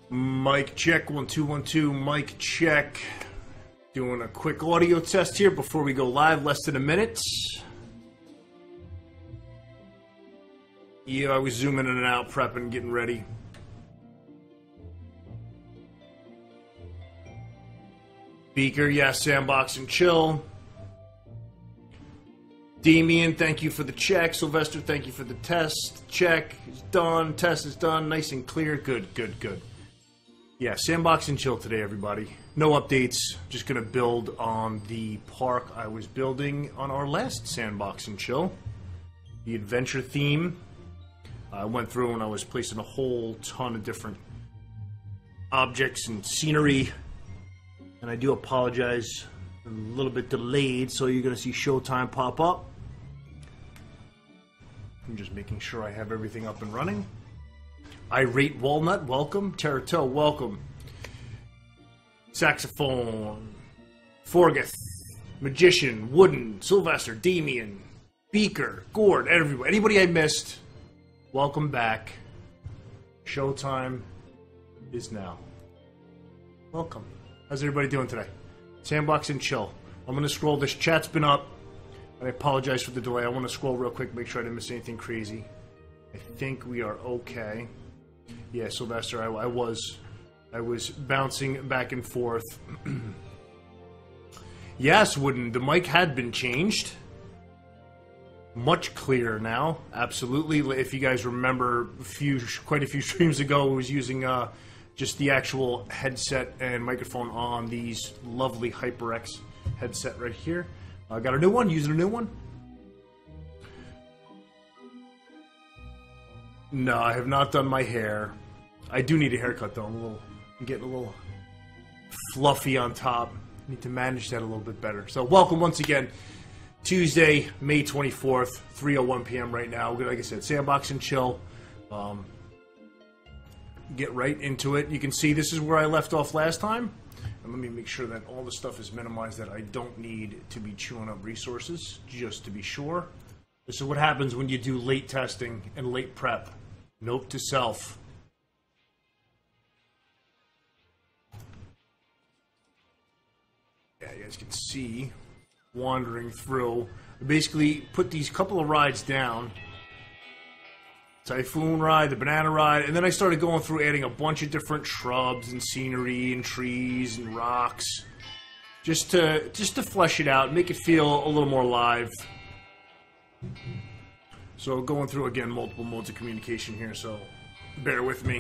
Mic check, 1 2 1 2. Mic check. Doing a quick audio test here before we go live, less than a minute. Yeah, I was zooming in and out, prepping, getting ready. Beaker, yes, sandbox and chill. Damien, thank you for the check. Sylvester, thank you for the test. Check is done. Test is done. Nice and clear. Good, good, good. Yeah, sandbox and chill today, everybody. No updates. Just going to build on the park I was building on our last sandbox and chill. The adventure theme. I went through and I was placing a whole ton of different objects and scenery. And I do apologize. I'm a little bit delayed, so you're going to see Showtime pop up. I'm just making sure I have everything up and running. Irate Walnut, welcome. Terrato, welcome. Saxophone. Forgeth. Magician. Wooden. Sylvester. Damien. Beaker. Gord. Everybody. Anybody I missed, welcome back. Showtime is now. Welcome. How's everybody doing today? Sandbox and chill. I'm going to scroll. This chat's been up. I apologize for the delay. I want to scroll real quick, make sure I didn't miss anything crazy. I think we are okay. Yeah, Sylvester, I was bouncing back and forth. Yes, Wooden, the mic had been changed. Much clearer now. Absolutely. If you guys remember, quite a few streams ago, I was using just the actual headset and microphone on these lovely HyperX headset right here. I got a new one, using a new one. No, I have not done my hair. I do need a haircut though. I'm getting a little fluffy on top. Need to manage that a little bit better. So welcome once again. Tuesday, May 24th, 3:01 p.m. right now. Like I said, sandbox and chill. Get right into it. You can see this is where I left off last time. And let me make sure that all the stuff is minimized that I don't need to be chewing up resources, just to be sure. This is what happens when you do late testing and late prep. Note to self. Yeah, you guys can see wandering through. I basically put these couple of rides down. Typhoon ride, the banana ride, and then I started going through adding a bunch of different shrubs and scenery and trees and rocks, just to flesh it out, make it feel a little more live. So going through again multiple modes of communication here, so bear with me.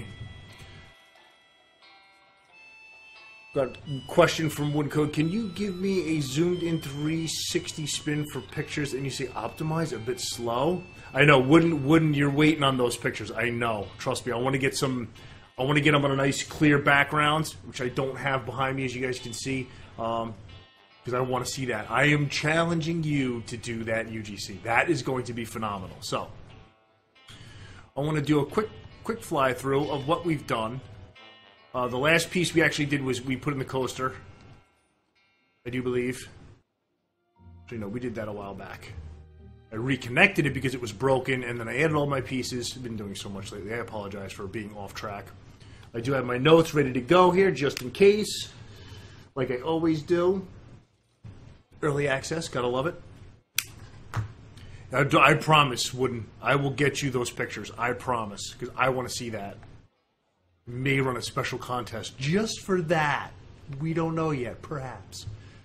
Got a question from Woodcode. Can you give me a zoomed in 360 spin for pictures? And you say optimize a bit slow. I know, Wooden, you're waiting on those pictures. I know. Trust me. I want to get them on a nice clear background, which I don't have behind me, as you guys can see, because I want to see that. I am challenging you to do that in UGC. That is going to be phenomenal. So I want to do a quick fly through of what we've done. The last piece we actually did was we put in the coaster, I do believe. Actually, no, we did that a while back. I reconnected it because it was broken, and then I added all my pieces. I've been doing so much lately. I apologize for being off track. I do have my notes ready to go here, just in case, like I always do. Early access, gotta love it. I promise, Wooden, I will get you those pictures. I promise, because I want to see that. May run a special contest just for that. We don't know yet, perhaps.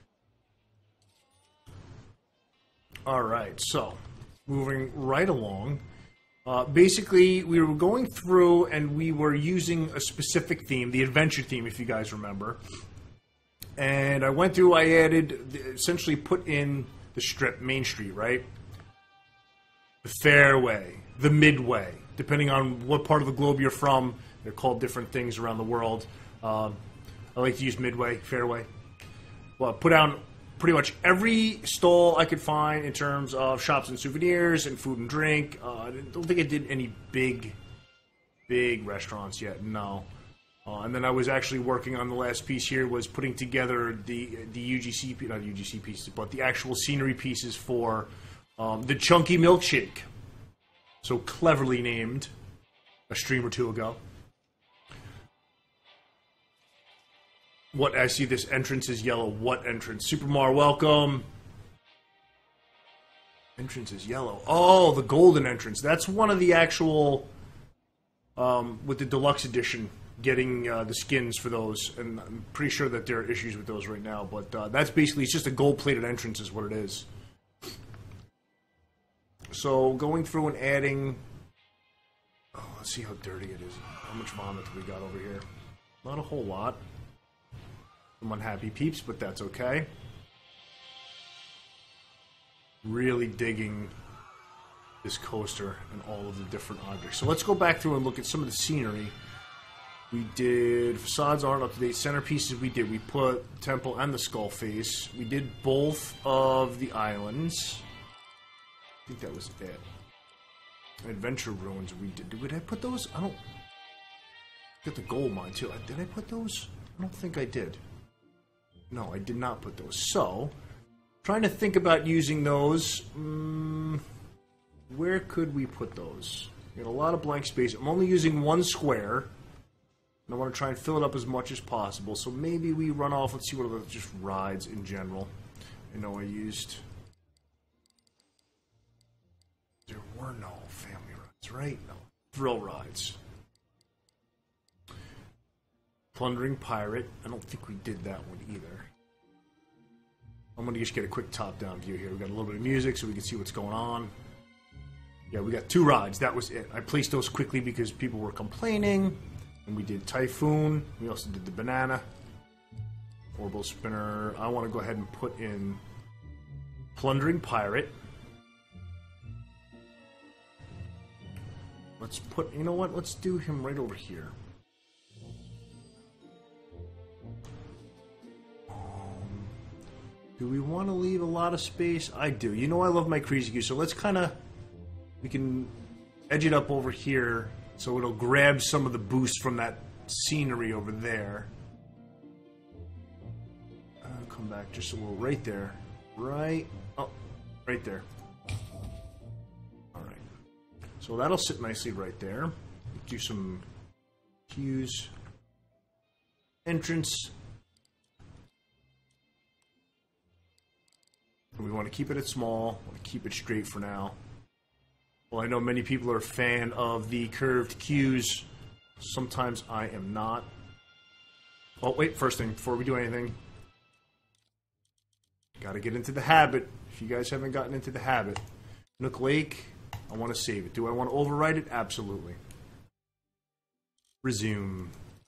All right, so moving right along. Basically, we were going through and we were using a specific theme, the adventure theme, if you guys remember. And I went through, I added, essentially put in the strip, Main Street, right? The fairway, the midway, depending on what part of the globe you're from. They're called different things around the world. I like to use midway, fairway. Well, put down pretty much every stall I could find in terms of shops and souvenirs and food and drink. I don't think I did any big restaurants yet, no. And then I was actually working on the last piece here, was putting together the UGC, not UGC pieces, but the actual scenery pieces for the Chunky Milkshake. So cleverly named a stream or two ago. What, I see this entrance is yellow. What entrance? Supermar, welcome. Entrance is yellow. Oh, the golden entrance. That's one of the actual, with the deluxe edition, getting the skins for those. And I'm pretty sure that there are issues with those right now. But that's basically, it's just a gold-plated entrance is what it is. So going through and adding... Oh, let's see how dirty it is. How much vomit do we got over here? Not a whole lot. Some unhappy peeps, but that's okay. Really digging this coaster and all of the different objects. So let's go back through and look at some of the scenery. We did facades aren't up to date. Centerpieces we did. We put the temple and the skull face. We did both of the islands. I think that was it. Adventure ruins we did. Did I put those? I don't... Get the gold mine too. Did I put those? I don't think I did. No, I did not put those. So... Trying to think about using those. Where could we put those? We got a lot of blank space. I'm only using one square. And I want to try and fill it up as much as possible. So maybe we run off. Let's see what are just rides in general. I know I used... There were no family rides, right? No. Thrill rides. Plundering Pirate. I don't think we did that one either. I'm going to just get a quick top-down view here. We got a little bit of music so we can see what's going on. Yeah, we got 2 rides. That was it. I placed those quickly because people were complaining. And we did Typhoon. We also did the Banana. Orbital Spinner. I want to go ahead and put in Plundering Pirate. Let's put... You know what? Let's do him right over here. Do we want to leave a lot of space? I do. You know I love my Crazy Goose, so let's kind of... We can edge it up over here so it'll grab some of the boost from that scenery over there. I'll come back just a little right there. Right... Oh, right there. Alright. So that'll sit nicely right there. Do some cues. Entrance... We want to keep it at small. We want to keep it straight for now. Well, I know many people are a fan of the curved cues. Sometimes I am not. Oh, wait, first thing, before we do anything. Got to get into the habit. If you guys haven't gotten into the habit. Nook Lake, I want to save it. Do I want to overwrite it? Absolutely. Resume.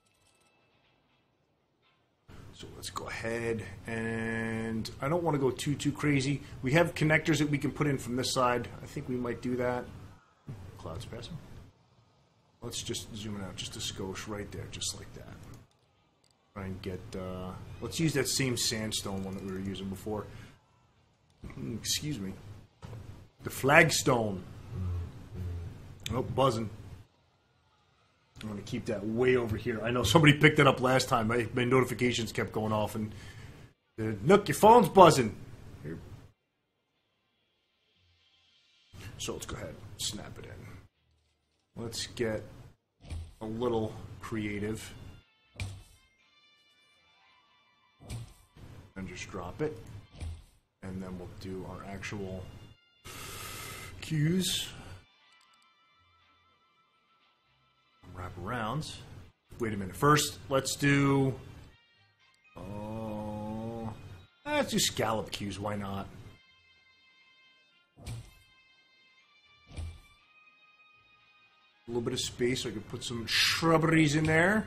So let's go ahead, and I don't want to go too crazy. We have connectors that we can put in from this side. I think we might do that. Clouds passing. Let's just zoom it out just a skosh right there, just like that. Try and get, let's use that same sandstone one that we were using before. Excuse me. The flagstone. Oh, buzzing. I'm going to keep that way over here. I know somebody picked it up last time. My notifications kept going off, and Nook, your phone's buzzing. Here. So let's go ahead and snap it in. Let's get a little creative. And just drop it. And then we'll do our actual cues. Wrap arounds. Wait a minute. First, let's do... let's do scallop cues. Why not? A little bit of space so I could put some shrubberies in there.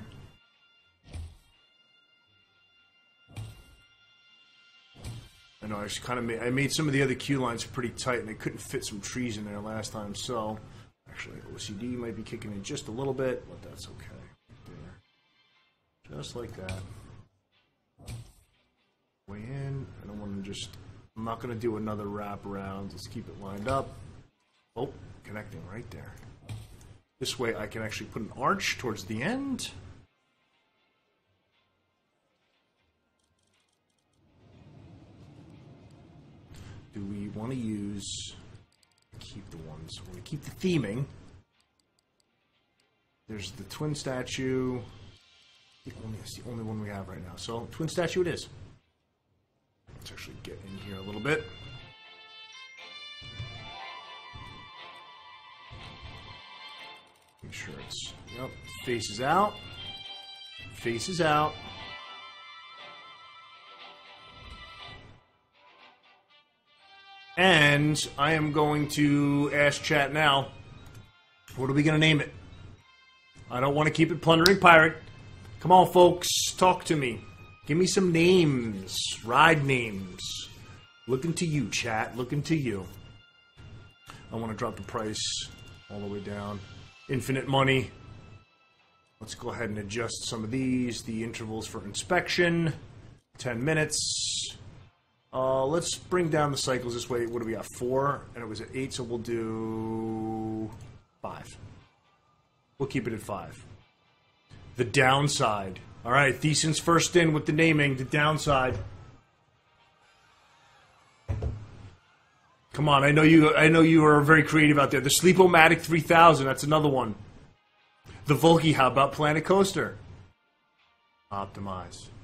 I know I just kind of made some of the other cue lines pretty tight, and they couldn't fit some trees in there last time, so... Actually, OCD might be kicking in just a little bit, but that's okay. There. Just like that. Way in. I don't want to just... I'm not going to do another wrap around. Let's keep it lined up. Oh, connecting right there. This way I can actually put an arch towards the end. Do we want to use... Keep the ones. We're going to keep the theming. There's the twin statue. It's the only one we have right now. So, twin statue it is. Let's actually get in here a little bit. Make sure it's, yep, faces out. Faces out. And I am going to ask chat now, what are we going to name it? I don't want to keep it Plundering Pirate. Come on, folks, talk to me. Give me some names, ride names. Looking to you, chat, looking to you. I want to drop the price all the way down. Infinite money. Let's go ahead and adjust some of these. The intervals for inspection, 10 minutes. Let's bring down the cycles this way. What do we got? 4, and it was at 8, so we'll do 5. We'll keep it at 5. The downside. All right, Thiesen's first in with the naming. The downside. Come on, I know you are very creative out there. The Sleep-O-Matic 3000. That's another one. The Volky. How about Planet Coaster? Optimize.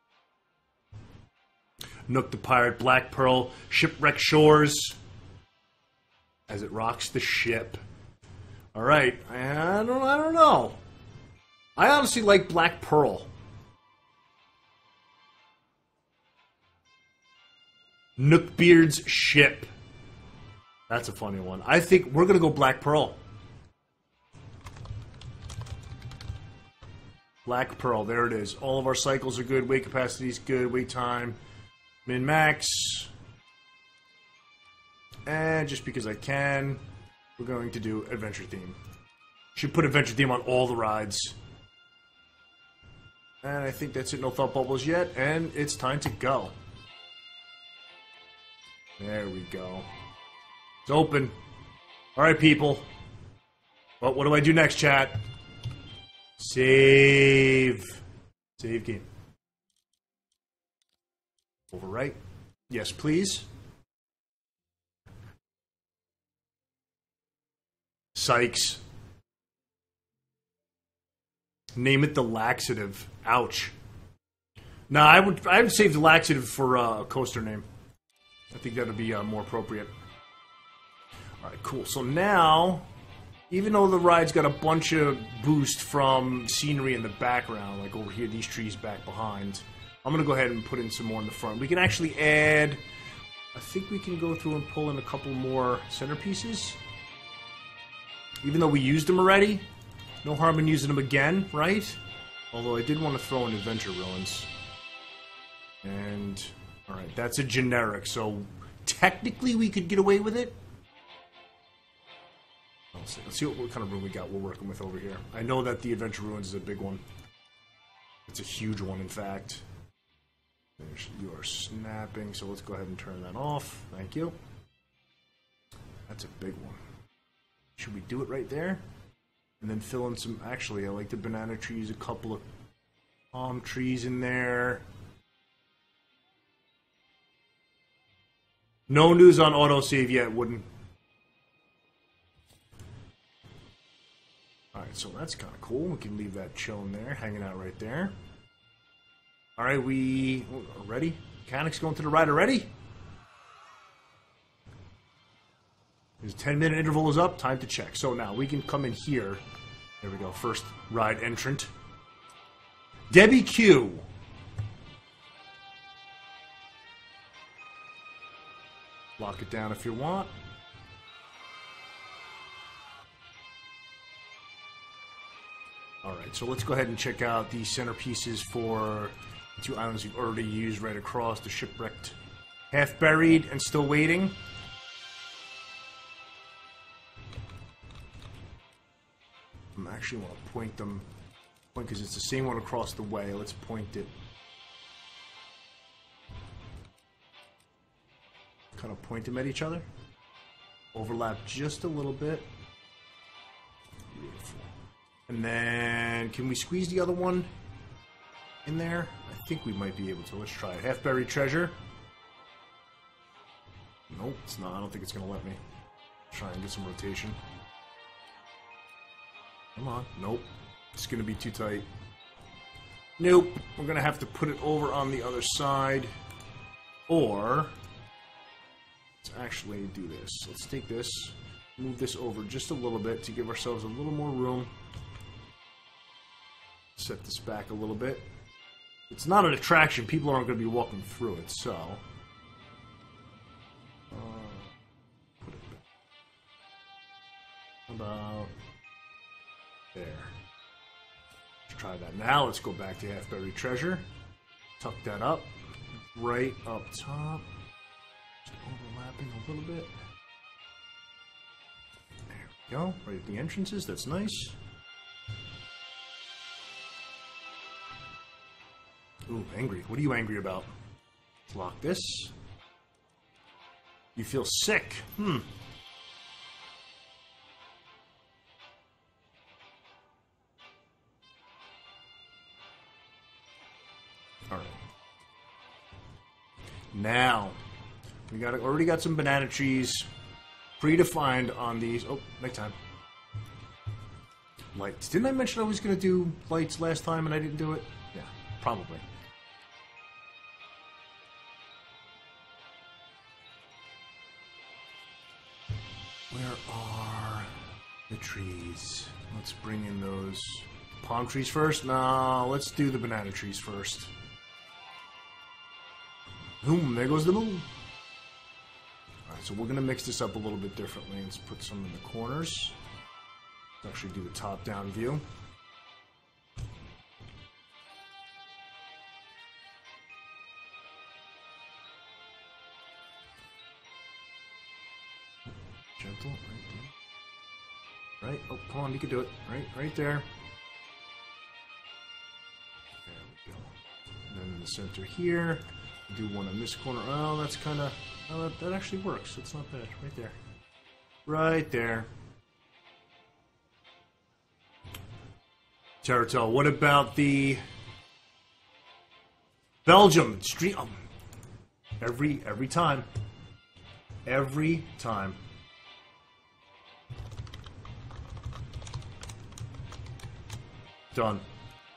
Nook the Pirate, Black Pearl, Shipwreck Shores, as it rocks the ship. All right, I don't know. I honestly like Black Pearl. Nookbeard's Ship. That's a funny one. I think we're gonna go Black Pearl. Black Pearl, there it is. All of our cycles are good. Weight capacity is good. Wait time. Min-max. And just because I can, we're going to do Adventure Theme. Should put Adventure Theme on all the rides. And I think that's it. No thought bubbles yet. And it's time to go. There we go. It's open. Alright, people. Well, what do I do next, chat? Save. Save game. Overwrite. Yes, please. Sykes. Name it the laxative. Ouch. Nah, I would save the laxative for a coaster name. I think that would be more appropriate. Alright, cool. So now, even though the ride's got a bunch of boost from scenery in the background, like over here, these trees back behind, I'm going to go ahead and put in some more in the front. We can actually add, I think we can go through and pull in a couple more centerpieces. Even though we used them already, no harm in using them again, right? Although I did want to throw in Adventure Ruins. And, alright, that's a generic, so technically we could get away with it. Let's see what kind of room we got we're working with over here. I know that the Adventure Ruins is a big one. It's a huge one, in fact. You are snapping, so let's go ahead and turn that off. Thank you. That's a big one. Should we do it right there? And then fill in some... Actually, I like the banana trees, a couple of palm trees in there. No news on autosave yet, Wooden. Alright, so that's kind of cool. We can leave that chilling there, hanging out right there. Alright, we... ready? Mechanics going to the ride already? His 10-minute interval is up. Time to check. So now we can come in here. There we go. First ride entrant. Debbie Q. Lock it down if you want. Alright, so let's go ahead and check out the centerpieces for the 2 islands we've already used right across. The Shipwrecked, Half Buried, and Still Waiting. I actually want to point them, because it's the same one across the way. Let's point it. Kind of point them at each other. Overlap just a little bit. Beautiful. And then, can we squeeze the other one in there? I think we might be able to. Let's try it. Half Buried Treasure. Nope, it's not. I don't think it's going to let me. Try and get some rotation. Come on. Nope. It's going to be too tight. Nope. We're going to have to put it over on the other side. Or, let's actually do this. Let's take this, move this over just a little bit to give ourselves a little more room. Set this back a little bit. It's not an attraction. People aren't going to be walking through it, so... put it back. How about... there. Let's try that. Now let's go back to Half-Buried Treasure. Tuck that up. Right up top. Just overlapping a little bit. There we go. Right at the entrances. That's nice. Ooh, angry. What are you angry about? Lock this. You feel sick. Alright. Now, we already got some banana trees predefined on these. Oh, nighttime. Lights. Didn't I mention I was going to do lights last time and I didn't do it? Yeah, probably. Where are the trees? Let's bring in those palm trees first. No, let's do the banana trees first. Boom, there goes the moon. Alright, so we're going to mix this up a little bit differently. Let's put some in the corners. Let's actually do the top-down view. Gentle, right there. Right, oh, come on, you can do it. Right there. There we go. And then in the center here. Do one in this corner. Oh, that's kind of... Oh, that actually works. It's not bad. Right there. Right there. Territel, what about the... Belgium street... every time. Every time. Done.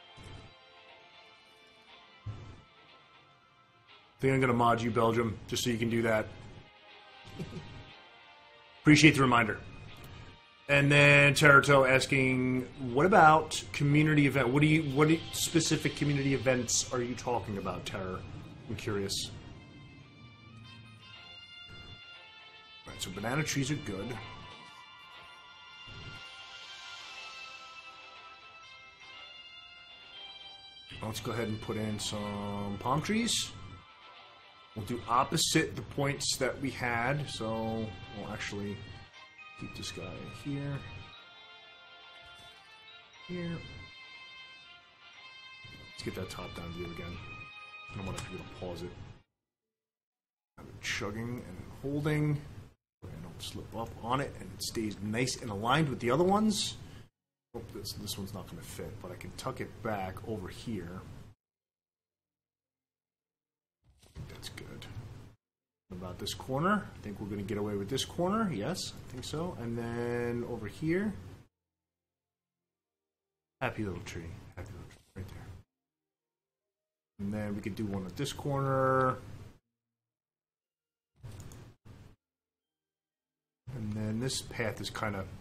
I think I'm going to mod you, Belgium, just so you can do that. Appreciate the reminder. And then Teruto asking, what about community event? What specific community events are you talking about, Terror? I'm curious. Right, so banana trees are good. Let's go ahead and put in some palm trees. We'll do opposite the points that we had, so we'll actually keep this guy here. Here. Let's get that top-down view again. I don't want to forget to pause it. Have it chugging and holding. I don't slip up on it, and it stays nice and aligned with the other ones. Oh, this one's not going to fit, but I can tuck it back over here. I think that's good. What about this corner? I think we're going to get away with this corner. Yes, I think so. And then over here. Happy little tree. Happy little tree right there. And then we could do one at this corner. And then this path is kind of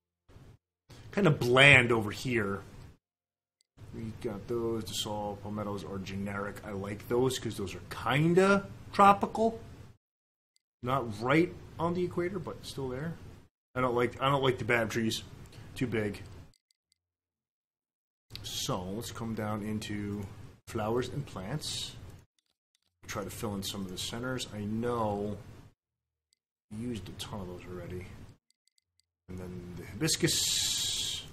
bland over here. We got those. The saw palmettos are generic. I like those because those are kind of tropical. Not right on the equator, but still there. I don't like the bad trees. Too big. So let's come down into flowers and plants. Try to fill in some of the centers. I know we used a ton of those already. And then the hibiscus.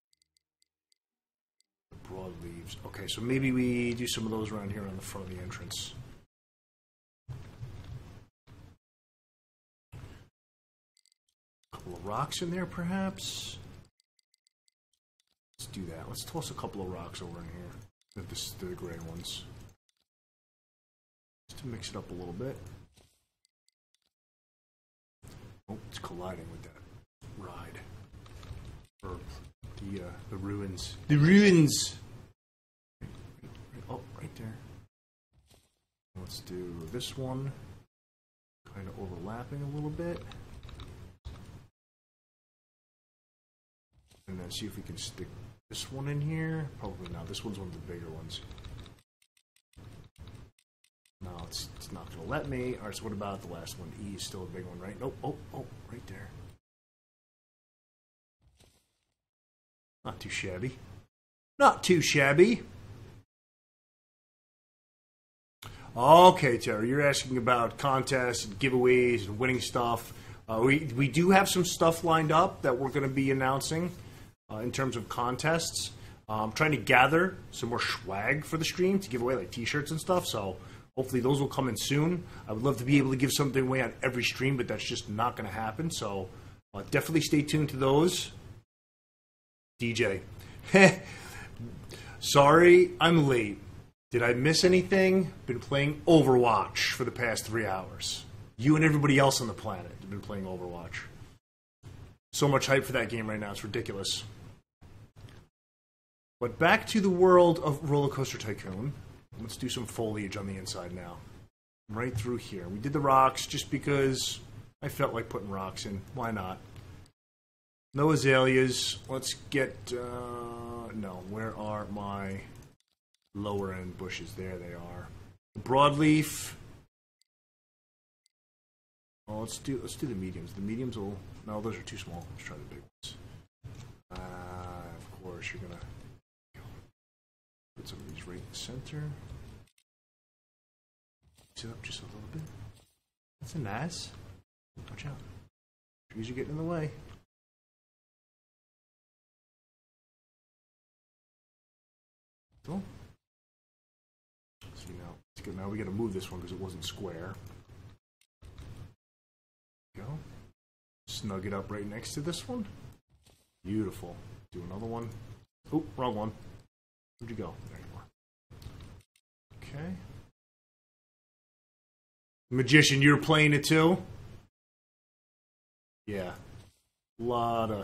The broad leaves. Okay, so maybe we do some of those around here on the front of the entrance. A couple of rocks in there, perhaps. Let's do that. Let's toss a couple of rocks over in here. The gray ones. Just to mix it up a little bit. Oh, it's colliding with that ride. Or the ruins. The ruins! Let's do this one. Kind of overlapping a little bit. And then see if we can stick this one in here. Probably not. This one's one of the bigger ones. No, it's not going to let me. Alright, so what about the last one? E is still a big one, right? Nope. Oh, right there. Not too shabby. Not too shabby. Okay, Terry, you're asking about contests and giveaways and winning stuff. We do have some stuff lined up that we're going to be announcing in terms of contests. I'm trying to gather some more swag for the stream to give away, like t-shirts and stuff, so hopefully those will come in soon. I would love to be able to give something away on every stream, but that's just not going to happen, so definitely stay tuned to those. DJ. Sorry, I'm late. Did I miss anything? Been playing Overwatch for the past 3 hours. You and everybody else on the planet have been playing Overwatch. So much hype for that game right now, it's ridiculous. But back to the world of Roller Coaster Tycoon. Let's do some foliage on the inside now. Right through here. We did the rocks just because I felt like putting rocks in. Why not? No azaleas. Let's get... no, where are my... lower end bushes? There they are. The broadleaf. Oh, let's do the mediums. The mediums will... no, those are too small. Let's try the big ones. Of course, you're gonna put some of these right in the center. Mix it up just a little bit. That's a nice. Watch out. Trees are getting in the way. Cool. See now, it's good. Now we got to move this one because it wasn't square. Go. Snug it up right next to this one. Beautiful. Do another one. Oh, wrong one. Where'd you go? There you are. Okay. Magician, you're playing it too? Yeah. Lot of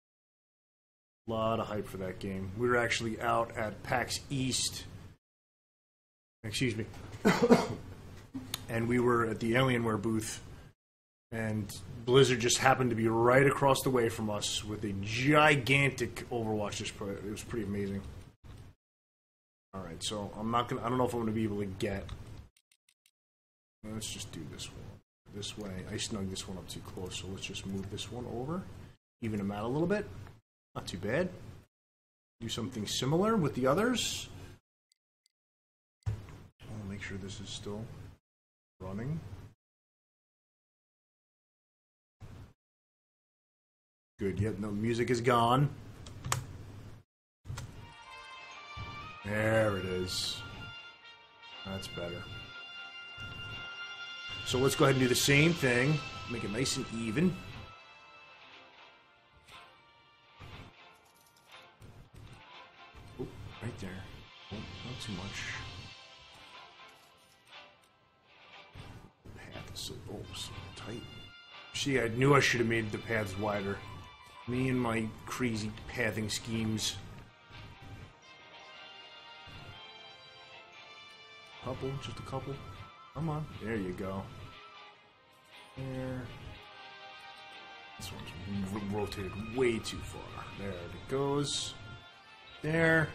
hype for that game. We were actually out at PAX East. Excuse me. And we were at the Alienware booth. And Blizzard just happened to be right across the way from us with a gigantic Overwatch display. It was pretty amazing. Alright, so I don't know if I'm gonna be able to get. Let's just do this one. This way. I snugged this one up too close, so let's just move this one over. Even them out a little bit. Not too bad. Do something similar with the others. I'll make sure this is still running. Good. Yep, no, music is gone. There it is. That's better. So let's go ahead and do the same thing. Make it nice and even. Oh, right there. Oh, not too much. The path is so tight. See, I knew I should have made the paths wider. Me and my crazy pathing schemes. Couple, just a couple. Come on, there you go. There. This one's rotated way too far. There it goes. There.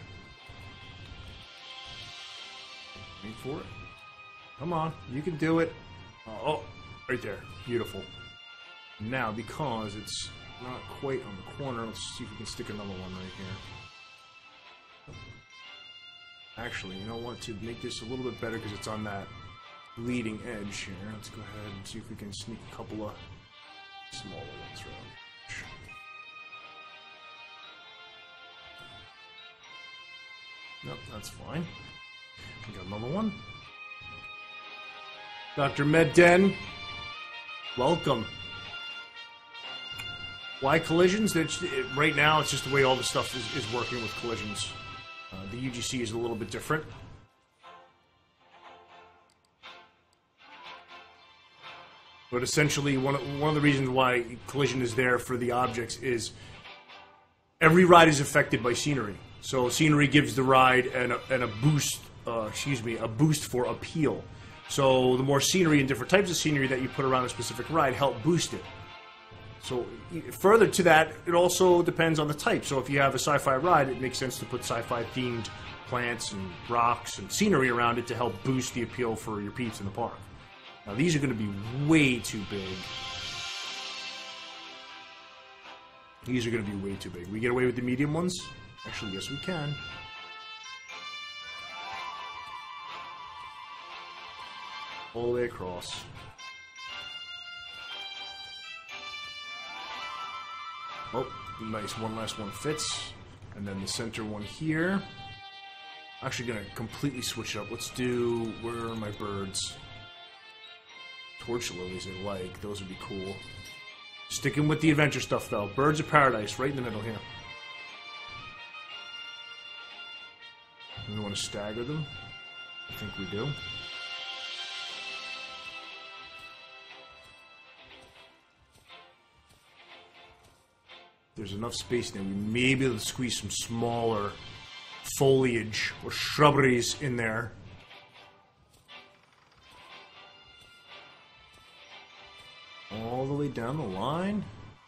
Wait for it. Come on, you can do it. Oh, right there. Beautiful. Now, because it's not quite on the corner, let's see if we can stick another one right here. Actually, you know what? To make this a little bit better, because it's on that leading edge here, let's go ahead and see if we can sneak a couple of smaller ones around. Nope, that's fine. We got another one. Dr. Medden, welcome. Why collisions? Right now, it's just the way all the stuff is working with collisions. The UGC is a little bit different. But essentially, one of the reasons why collision is there for the objects is every ride is affected by scenery. So scenery gives the ride a boost. A boost for appeal. So the more scenery and different types of scenery that you put around a specific ride help boost it. So further to that, it also depends on the type. So if you have a sci-fi ride, it makes sense to put sci-fi themed plants and rocks and scenery around it to help boost the appeal for your peeps in the park. Now these are going to be way too big. These are going to be way too big. We get away with the medium ones? Actually, yes we can. All the way across. Oh, nice. One last one fits. And then the center one here. I'm actually going to completely switch it up. Let's do... Where are my birds? Torch lilies I like. Those would be cool. Sticking with the adventure stuff, though. Birds of Paradise, right in the middle here. We want to stagger them. I think we do. There's enough space there. We may be able to squeeze some smaller foliage or shrubberies in there. All the way down the line.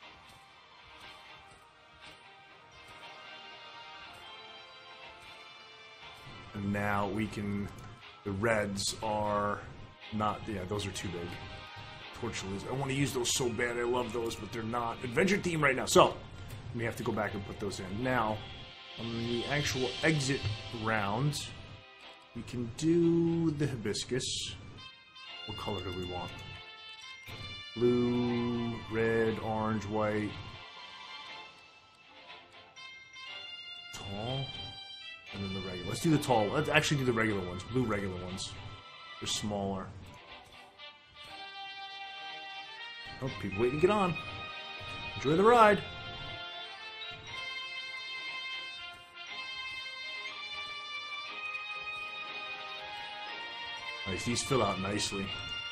And now we can... The reds are not... Yeah, those are too big. Torch lilies. I want to use those so bad. I love those, but they're not. Adventure theme right now. So, we have to go back and put those in. Now, on the actual exit round, we can do the hibiscus. What color do we want? Blue, red, orange, white. Tall. And then the regular. Let's do the tall. Let's actually do the regular ones. Blue regular ones. They're smaller. Oh, people waiting to get on. Enjoy the ride. Nice, these fill out nicely.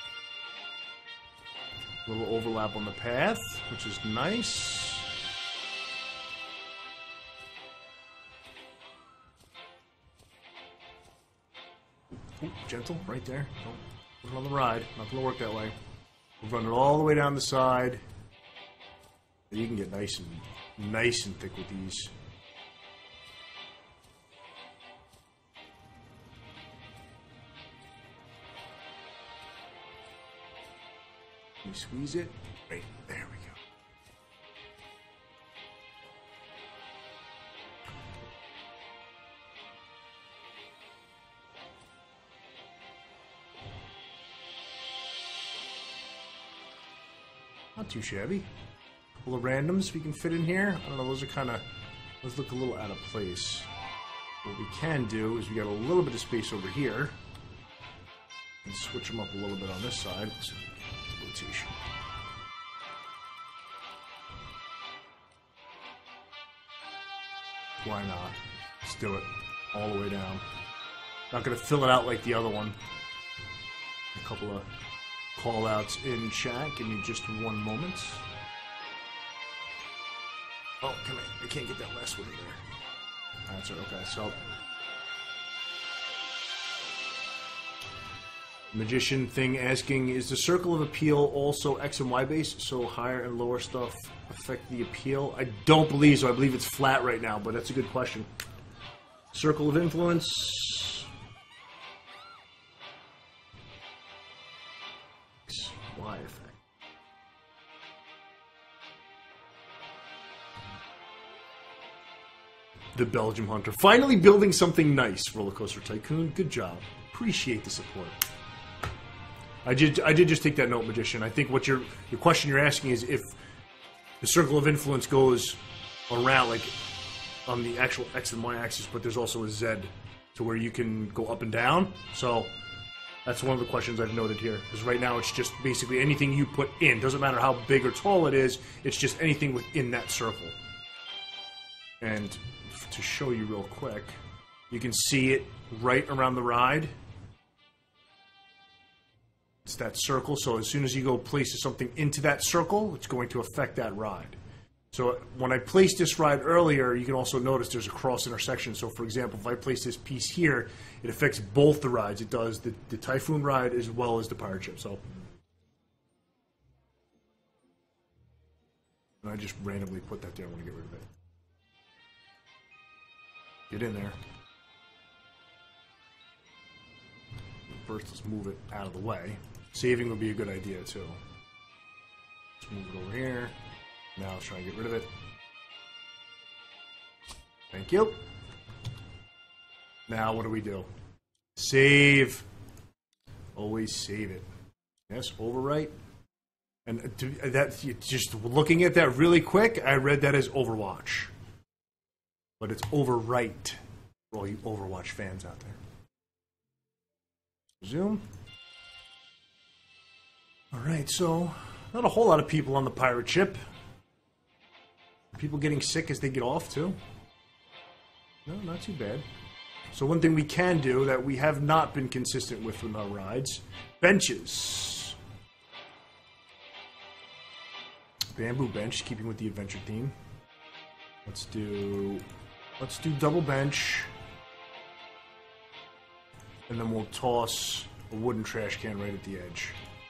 A little overlap on the path, which is nice. Ooh, gentle, right there. Oh, put it on the ride. Not going to work that way. We'll run it all the way down the side. You can get nice and thick with these. Let me squeeze it. Right, there we go. Not too shabby. A couple of randoms we can fit in here. I don't know, those are kind of... Those look a little out of place. What we can do is we got a little bit of space over here. And switch them up a little bit on this side. So rotation. Why not? Let's do it. All the way down. Not going to fill it out like the other one. A couple of call-outs in chat. Give me just one moment. Oh, I can't get that last one in there. That's right, okay, so... Magician thing asking, is the circle of appeal also X and Y based? So higher and lower stuff affect the appeal? I don't believe so. I believe it's flat right now, but that's a good question. Circle of influence. X, Y effect. The Belgium Hunter. Finally building something nice, Roller Coaster Tycoon. Good job. Appreciate the support. I did just take that note, Magician. I think what your question you're asking is if the circle of influence goes around, like on the actual X and Y axis, but there's also a Z to where you can go up and down. So that's one of the questions I've noted here. Because right now it's just basically anything you put in. Doesn't matter how big or tall it is. It's just anything within that circle. And to show you real quick, you can see it right around the ride. It's that circle, so as soon as you go place something into that circle, it's going to affect that ride. So when I placed this ride earlier, you can also notice there's a cross intersection. So for example, if I place this piece here, it affects both the rides. It does the Typhoon ride as well as the pirate ship. So, and I just randomly put that there. I want to get rid of it. Get in there. First, let's move it out of the way. Saving would be a good idea too. Let's move it over here. Now let's try and get rid of it. Thank you. Now what do? Save. Always save it. Yes, overwrite. And that, just looking at that really quick, I read that as Overwatch. But it's overwrite for all you Overwatch fans out there. Zoom. Alright, so not a whole lot of people on the pirate ship. People getting sick as they get off, too. No, not too bad. So one thing we can do that we have not been consistent with our rides, benches. Bamboo bench, keeping with the adventure theme. Let's do double bench. And then we'll toss a wooden trash can right at the edge.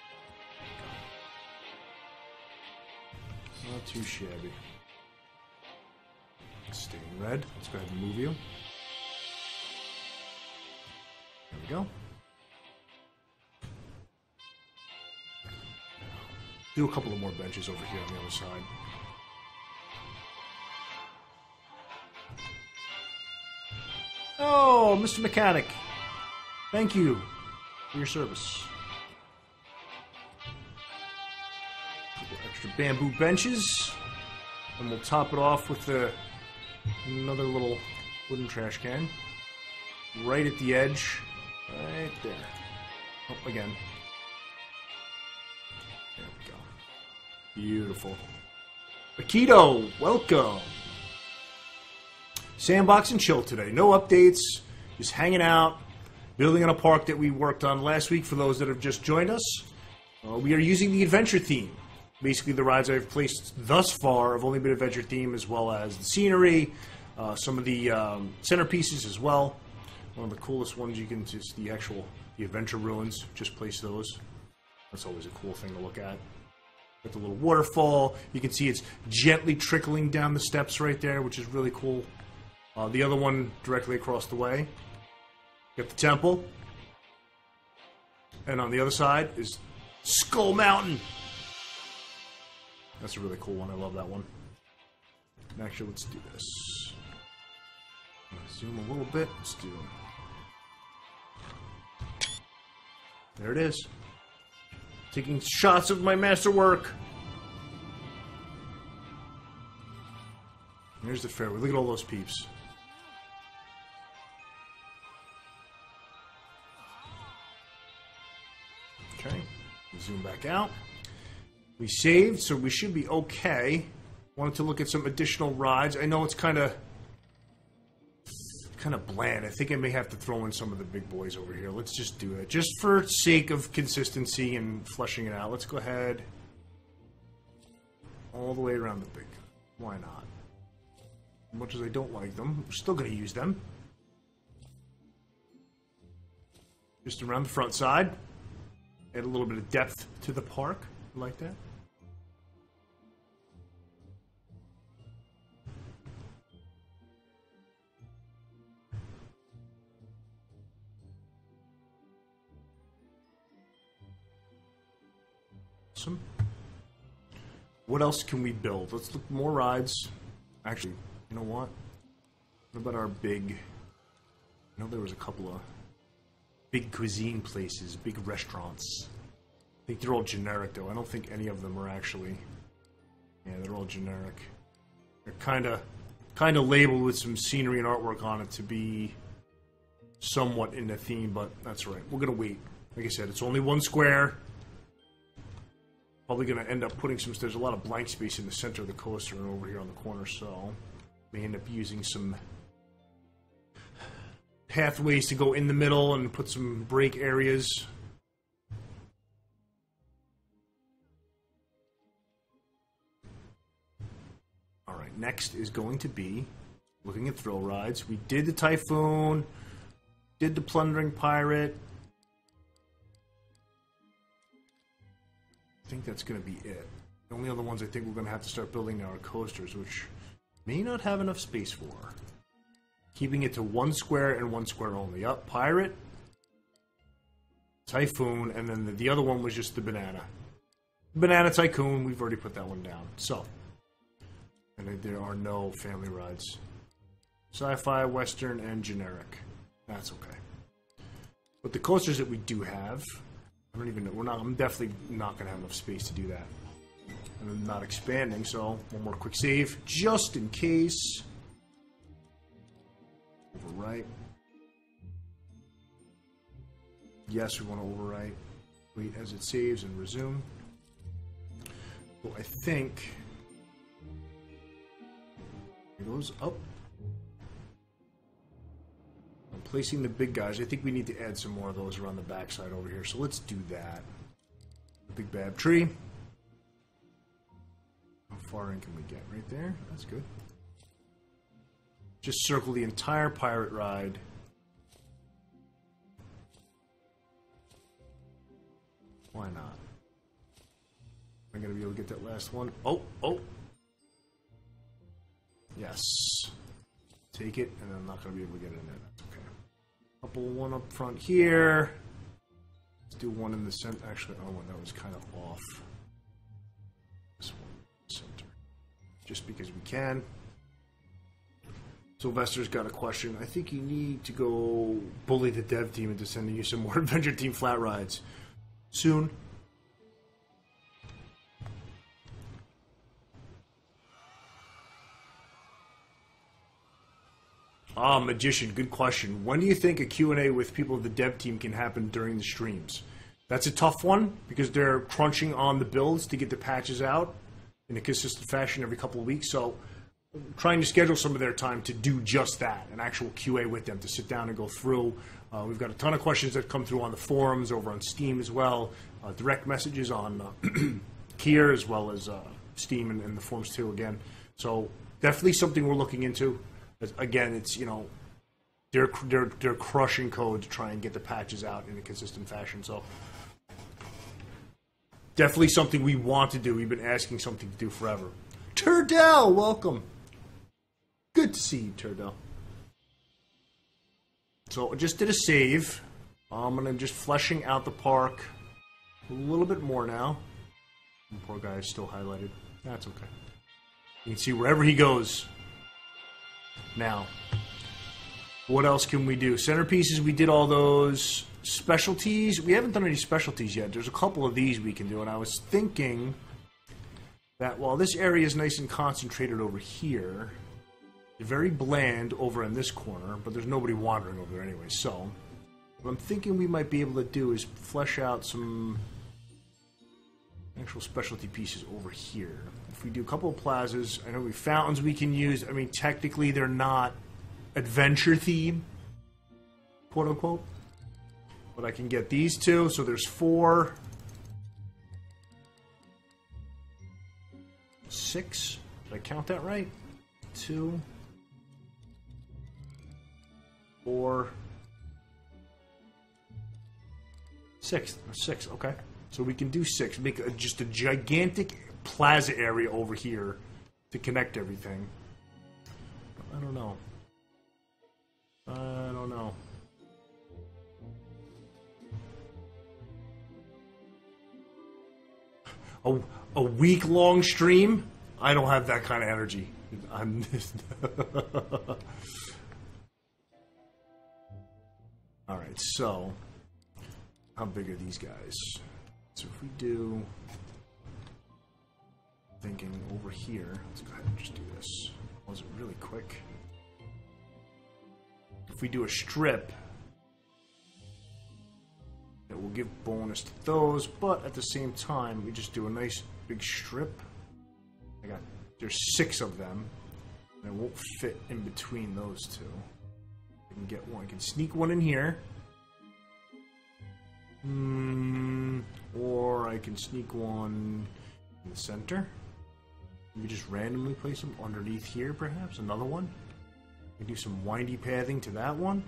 Not too shabby. Stay in red. Let's go ahead and move you. There we go. Do a couple of more benches over here on the other side. Oh, Mr. Mechanic. Thank you for your service. Couple extra bamboo benches. And we'll top it off with another little wooden trash can. Right at the edge. Right there. Up again. There we go. Beautiful. Akito, welcome. Sandbox and chill today. No updates. Just hanging out. Building on a park that we worked on last week for those that have just joined us. We are using the adventure theme. Basically, the rides I've placed thus far have only been adventure theme, as well as the scenery, some of the centerpieces as well. One of the coolest ones you can just the adventure ruins. Just place those. That's always a cool thing to look at. Got the little waterfall. You can see it's gently trickling down the steps right there, which is really cool. The other one directly across the way. Got the temple. And on the other side is Skull Mountain. That's a really cool one. I love that one. And actually, let's do this. Zoom a little bit. Let's do it. There it is. Taking shots of my masterwork. Here's the fairway. Look at all those peeps. Okay. Zoom back out. We saved, so we should be okay. Wanted to look at some additional rides. I know it's kind of bland. I think I may have to throw in some of the big boys over here. Let's just do it. Just for sake of consistency and fleshing it out. Let's go ahead all the way around the big. Why not? As much as I don't like them, we're still going to use them. Just around the front side. Add a little bit of depth to the park. Like that. Awesome. What else can we build? Let's look more rides. Actually, you know what? What about our big... I know there was a couple of big cuisine places, big restaurants. I think they're all generic, though. I don't think any of them are actually... Yeah, they're all generic. They're kind of labeled with some scenery and artwork on it to be somewhat in the theme, but that's all right. We're going to wait. Like I said, it's only one square. Probably going to end up putting some... There's a lot of blank space in the center of the coaster and over here on the corner, so... May end up using some pathways to go in the middle and put some break areas. next is going to be looking at thrill rides. We did the Typhoon, did the Plundering Pirate. I think that's going to be it. The only other ones I think we're going to have to start building are coasters, which may not have enough space for. Keeping it to 1 square and 1 square only. Up, Pirate, Typhoon, and then the other one was just the Banana. Banana Tycoon, we've already put that one down. So, and there are no family rides. Sci-fi, Western, and generic. That's okay. But the coasters that we do have, I don't even know. I'm definitely not going to have enough space to do that. And I'm not expanding, so one more quick save, just in case. Overwrite. Yes, we want to overwrite. Wait as it saves and resume. So I think it goes up. I'm placing the big guys. I think we need to add some more of those around the backside over here. So let's do that. The big bad tree. How far in can we get? Right there? That's good. Just circle the entire pirate ride. Why not? I'm going to be able to get that last one. Oh, oh. Yes. Take it, and I'm not going to be able to get it in there. That's okay. Couple one up front here. Let's do one in the center. Actually, oh, that was kind of off. This one in the center. Just because we can. Sylvester's got a question. I think you need to go bully the dev team into sending you some more Adventure Team flat rides. Soon. Ah, Magician, good question. When do you think a Q&A with people of the dev team can happen during the streams? That's a tough one because they're crunching on the builds to get the patches out in a consistent fashion every couple of weeks. So trying to schedule some of their time to do just that, an actual QA with them, to sit down and go through. We've got a ton of questions that come through on the forums, over on Steam as well, direct messages on Kier as well as Steam and the forums too again. So definitely something we're looking into. Again, it's, you know, they're crushing code to try and get the patches out in a consistent fashion. So definitely something we want to do. We've been asking something to do forever. Turdell, welcome. Good to see you, Turdell. So I just did a save. I'm going to just fleshing out the park a little bit more now. The poor guy is still highlighted. That's okay. You can see wherever he goes. Now, what else can we do? Centerpieces, we did all those. Specialties, we haven't done any specialties yet. There's a couple of these we can do, and I was thinking that while this area is nice and concentrated over here, it's very bland over in this corner, but there's nobody wandering over there anyway. So, what I'm thinking we might be able to do is flesh out some actual specialty pieces over here. If we do a couple of plazas, I know we fountains we can use. I mean, technically they're not adventure theme, quote unquote. But I can get these two, so there's 4. 6. Did I count that right? 2. 4. 6. 6, okay. So we can do 6. Make just a gigantic plaza area over here to connect everything. I don't know. I don't know. A week-long stream? I don't have that kind of energy. I'm just Alright, so how big are these guys? So if we do, thinking over here, let's go ahead and just do this. Was it really quick? If we do a strip, it will give bonus to those, but at the same time, we just do a nice big strip. There's 6 of them, and it won't fit in between those two. I can get one. I can sneak one in here. Or I can sneak one in the center. We just randomly place them underneath here, perhaps. Another one. We do some windy pathing to that one.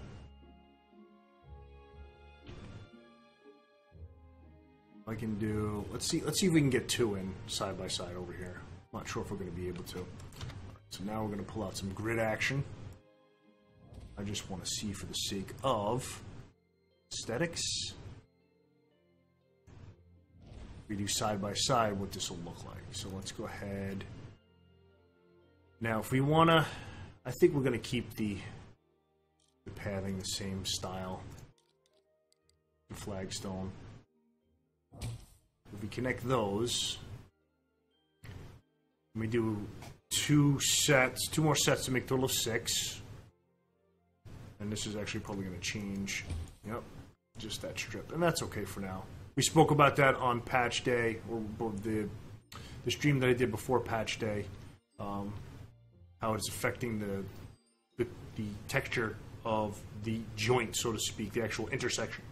I can do. Let's see if we can get two in side by side over here. I'm not sure if we're going to be able to. So now we're going to pull out some grid action. I just want to see for the sake of aesthetics. We do side by side what this will look like. So let's go ahead. Now, if we want to, I think we're going to keep the pathing the same style. The flagstone. If we connect those, we do two more sets to make a total of 6. And this is actually probably going to change. Yep, just that strip, and that's okay for now. We spoke about that on patch day, or the stream that I did before patch day, how it's affecting the texture of the joint, so to speak, the actual intersection.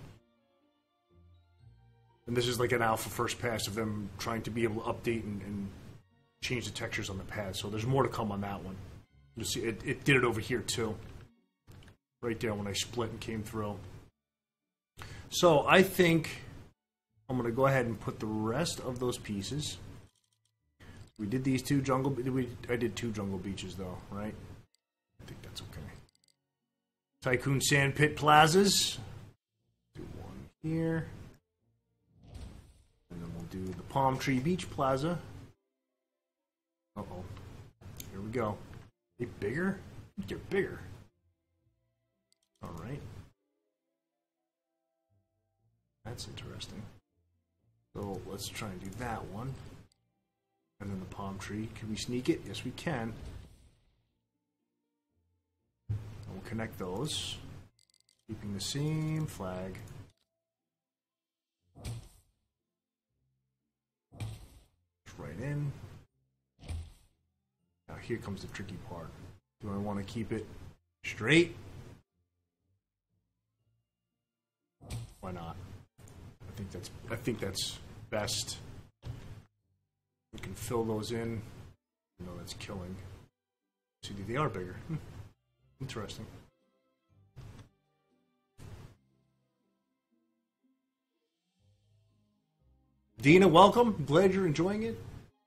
And this is like an alpha first pass of them trying to be able to update and change the textures on the pad. So there's more to come on that one. You'll see it did it over here too. Right there when I split and came through. So I think I'm going to go ahead and put the rest of those pieces. We did these two jungle. I did 2 jungle beaches though, right? I think that's okay. Tycoon Sand Pit Plazas. Do one here. And then we'll do the Palm Tree Beach Plaza. Uh-oh. Here we go. Are they bigger? They're bigger. Alright. That's interesting. So let's try and do that one. And then the palm tree. Can we sneak it? Yes, we can. And we'll connect those. Keeping the same flag. Right in. Now here comes the tricky part. Do I want to keep it straight? Why not? I think that's best. We can fill those in. No, that's killing. See, they are bigger. Interesting. Dina, welcome. Glad you're enjoying it.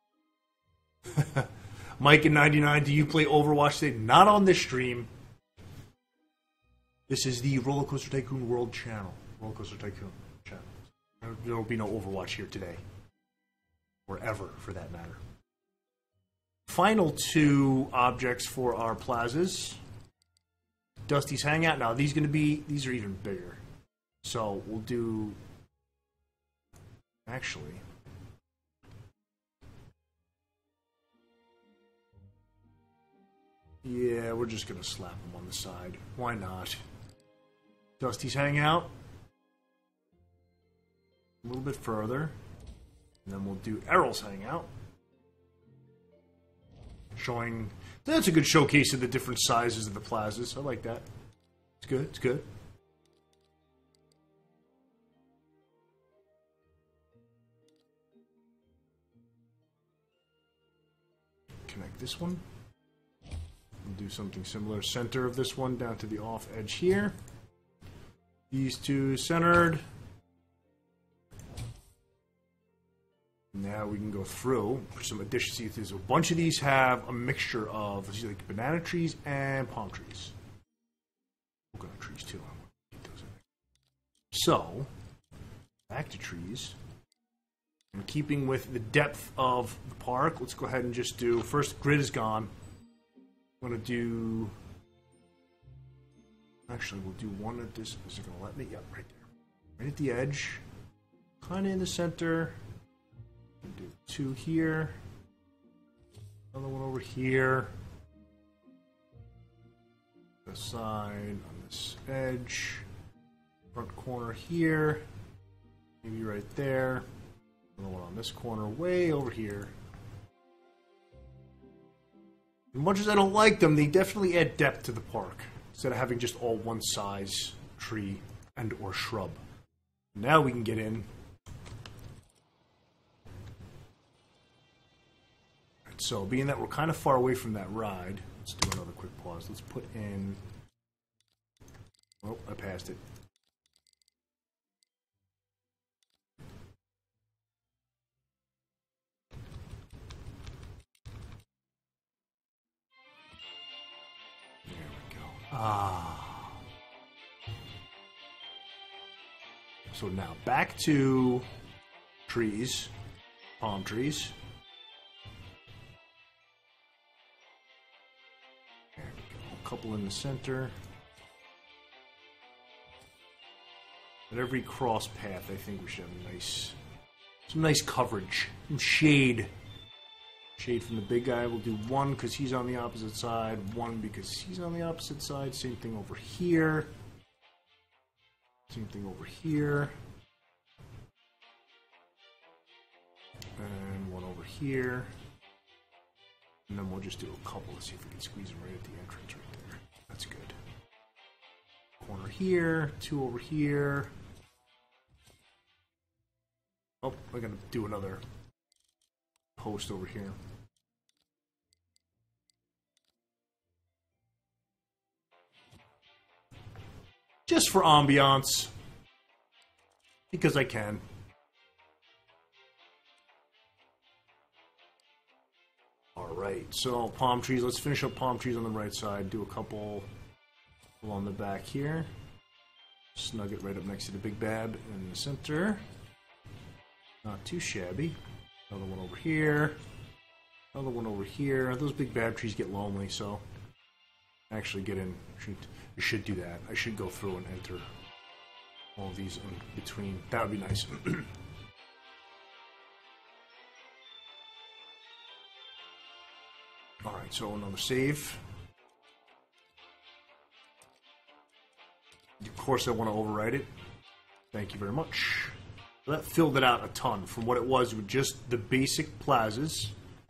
Mike in 99, do you play Overwatch today? Not on this stream. This is the Roller Coaster Tycoon World channel. Roller Coaster Tycoon channel. There will be no Overwatch here today. Or ever, for that matter. Final 2 objects for our plazas. Dusty's Hangout. Now, these are even bigger. So, we'll do... Actually... Yeah, we're just going to slap them on the side. Why not? Dusty's Hangout. A little bit further. And then we'll do Errol's Hangout. Showing... That's a good showcase of the different sizes of the plazas. I like that. It's good. It's good. Connect this one. We'll do something similar. Center of this one down to the off edge here. These 2 centered. Now we can go through for some additions. See, there's a bunch of these have a mixture of like banana trees and palm trees. Coconut trees too. I want to keep those in there. So, back to trees. In keeping with the depth of the park, let's go ahead and just do... First, grid is gone. I'm going to do... Actually, we'll do one at this... Is it going to let me? Yep, right there. Right at the edge. Kind of in the center. We'll do 2 here. Another one over here. The side on this edge. Front corner here. Maybe right there. Another one on this corner, way over here. As much as I don't like them, they definitely add depth to the park. Instead of having just all one size tree and or shrub. Now we can get in. so being that we're kind of far away from that ride, let's do another quick pause. Let's put in... Oh, I passed it. There we go. Ah. So now back to trees, palm trees. There we go. A couple in the center. At every cross path, I think we should have some nice coverage, some shade. Shade from the big guy. We'll do one because he's on the opposite side, one because he's on the opposite side. Same thing over here. Same thing over here. And one over here. And then we'll just do a couple to see if we can squeeze them right at the entrance right there. That's good. Corner here, two over here. Oh, we're going to do another post over here. Just for ambiance. Because I can. Alright, so palm trees. Let's finish up palm trees on the right side. Do a couple along the back here. Snug it right up next to the big bab in the center. Not too shabby. Another one over here. Another one over here. Those big bab trees get lonely, so actually get in. You should do that. I should go through and enter all of these in between. That would be nice. Alright, so another save. Of course I want to overwrite it. Thank you very much. That filled it out a ton from what it was with just the basic plazas.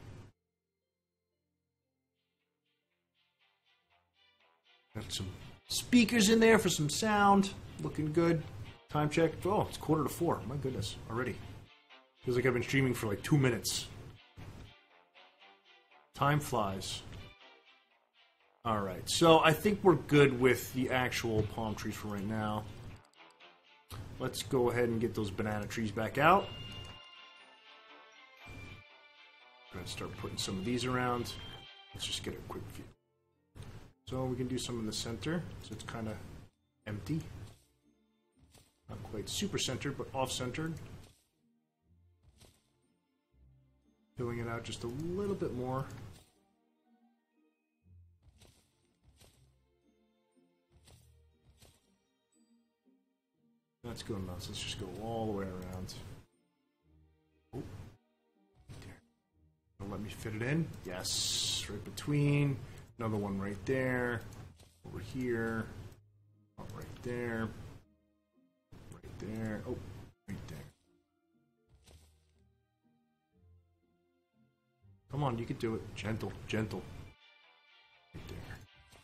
Got some speakers in there for some sound. Looking good. Time check. Oh, it's 3:45. My goodness, already. Feels like I've been streaming for like 2 minutes. Time flies. Alright, so I think we're good with the actual palm trees for right now. Let's go ahead and get those banana trees back out. I'm going to start putting some of these around. Let's just get a quick view. So we can do some in the center, so it's kind of empty. Not quite super centered, but off-centered. Filling it out just a little bit more. That's good enough. Let's just go all the way around. Oh, there. Don't let me fit it in. Yes, right between. Another one right there. Over here. Oh, right there. Right there. Oh, right there. Come on, you can do it. Gentle, gentle. Right there.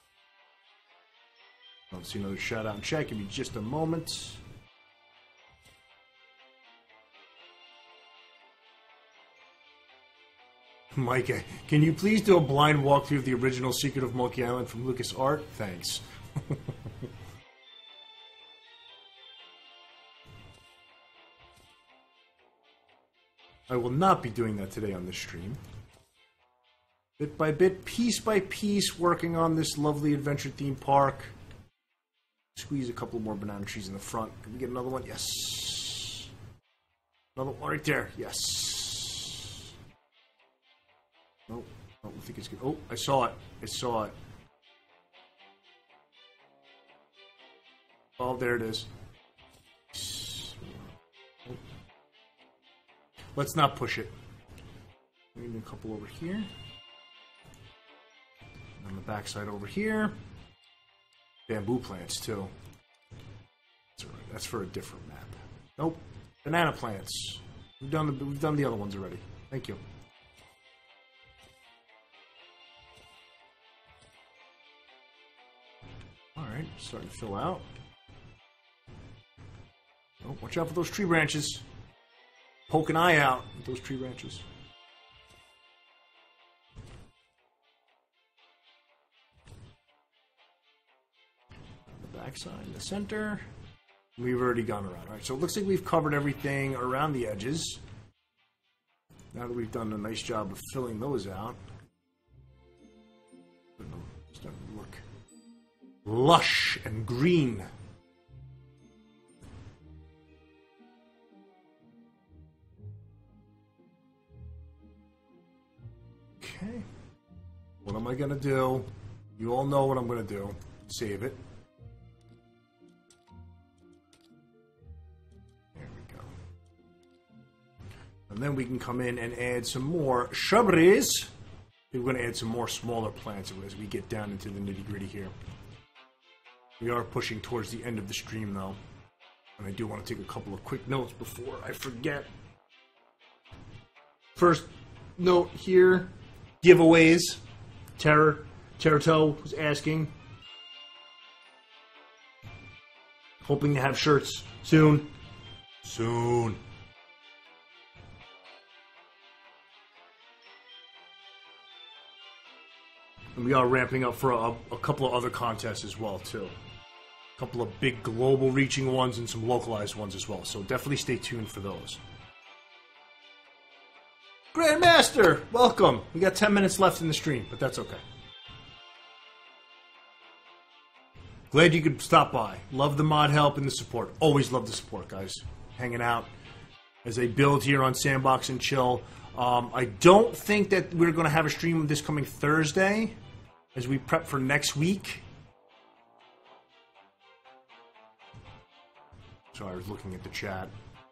Don't see another shout out and check. Give me just a moment. Micah, can you please do a blind walkthrough of the original Secret of Monkey Island from LucasArts? Thanks. I will not be doing that today on this stream. Bit by bit, piece by piece, working on this lovely adventure theme park. Squeeze a couple more banana trees in the front. Can we get another one? Yes. Another one right there. Yes. Nope. I don't think it's good. Oh, I saw it. I saw it. Oh, there it is. Oh. Let's not push it. Maybe a couple over here. On the backside over here. Bamboo plants, too. That's all right. That's for a different map. Nope. Banana plants. We've done the other ones already. Thank you. Alright, starting to fill out. Oh, watch out for those tree branches. Poke an eye out with those tree branches. backside, the center. We've already gone around. All right, so it looks like we've covered everything around the edges. Now that we've done a nice job of filling those out, it's starting to look lush and green. Okay. What am I going to do? You all know what I'm going to do. Save it. There we go. And then we can come in and add some more shrubberies. We're going to add some more smaller plants as we get down into the nitty-gritty here. We are pushing towards the end of the stream, though. And I do want to take a couple of quick notes before I forget. First note here, giveaways. Terrato was asking. Hoping to have shirts soon. Soon. And we are ramping up for a couple of other contests as well, too. A couple of big global reaching ones and some localized ones as well. So definitely stay tuned for those. Grandmaster, welcome. We got 10 minutes left in the stream, but that's okay. Glad you could stop by. Love the mod help and the support. Always love the support, guys. Hanging out as I build here on Sandbox and Chill. I don't think that we're going to have a stream this coming Thursday as we prep for next week. Sorry, I was looking at the chat.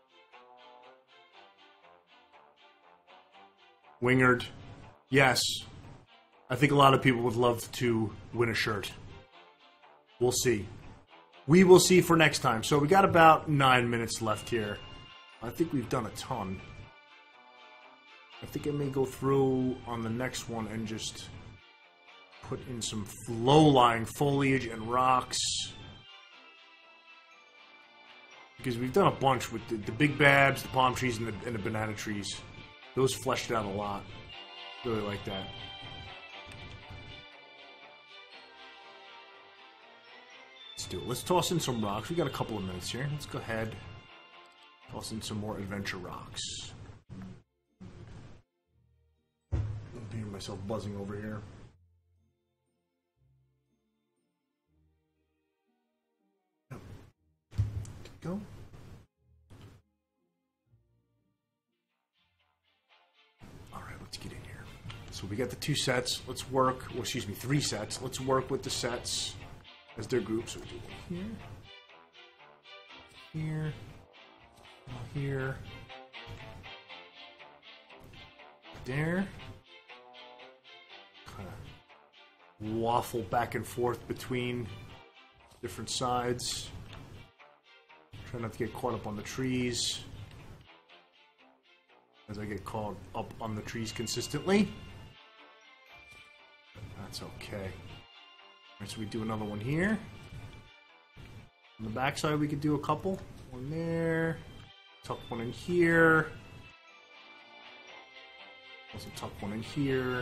Wingard, yes. I think a lot of people would love to win a shirt. We'll see. We will see for next time. So we got about 9 minutes left here. I think we've done a ton. I think I may go through on the next one and just put in some low-lying foliage and rocks. Because we've done a bunch with the big babs, the palm trees, and the banana trees. Those fleshed out a lot. Really like that. Let's do it. Let's toss in some rocks. We got a couple of minutes here. Let's go ahead. Toss in some more adventure rocks. I'm hearing myself buzzing over here. Yep. Go. Let's get in here. So we got the 2 sets. Let's work, well, excuse me, 3 sets. Let's work with the sets as their groups. So we do one here, here, there. Kind of waffle back and forth between different sides. Try not to get caught up on the trees as I get caught up on the trees consistently. That's okay. Alright, so we do another one here. On the back side we could do a couple. One there. Tuck one in here. Also tuck one in here.